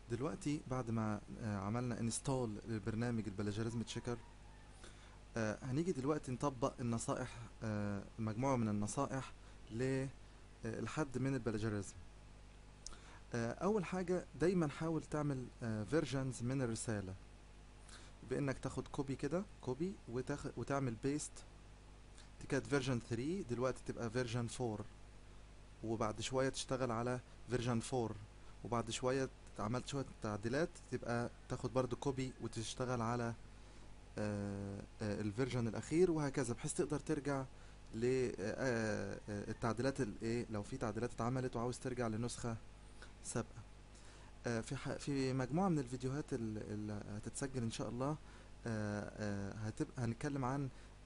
دلوقتي بعد ما عملنا انستول للبرنامج البلاجيريزم تشيكر. هنيجي دلوقتي نطبق النصائح، مجموعة من النصائح للحد من البلاجيريزم. اول حاجة دايما حاول تعمل فيرجنز من الرسالة، بانك تاخد كوبي كده، كوبي وتعمل بيست. دي كانت فيرجن 3، دلوقتي تبقى فيرجن 4، وبعد شوية تشتغل على فيرجن 4، وبعد شوية عملت شوية تعديلات تبقى تاخد برضو كوبي وتشتغل على الفيرجن الاخير، وهكذا بحيث تقدر ترجع للتعديلات الايه، لو في تعديلات اتعملت وعاوز ترجع لنسخة سابقة. في مجموعة من الفيديوهات اللي هتتسجل ان شاء الله، هتبقى هنتكلم عن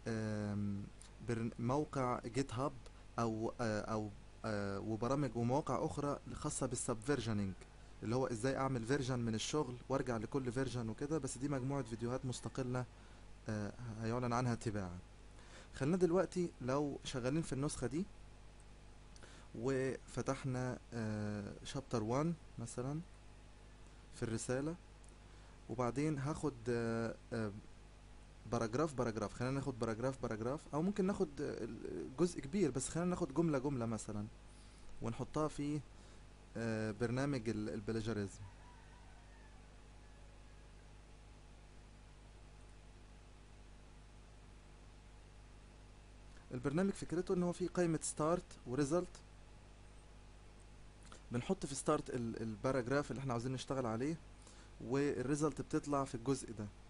موقع جيت هاب، او وبرامج ومواقع اخرى خاصة بالسبفيرجننج، اللي هو ازاي اعمل فيرجن من الشغل وارجع لكل فيرجن وكده. بس دي مجموعة فيديوهات مستقلة هيعلن عنها تباعا. خلينا دلوقتي لو شغالين في النسخة دي وفتحنا شابتر 1 مثلا في الرسالة، وبعدين هاخد باراجراف باراجراف. خلينا ناخد باراجراف باراجراف، او ممكن ناخد جزء كبير، بس خلينا ناخد جملة جملة مثلا ونحطها في برنامج البلاجاريزم. البرنامج فكرته ان هو فيه قائمة ستارت وريزلت. بنحط في ستارت الباراجراف اللي احنا عاوزين نشتغل عليه، والريزلت بتطلع في الجزء ده.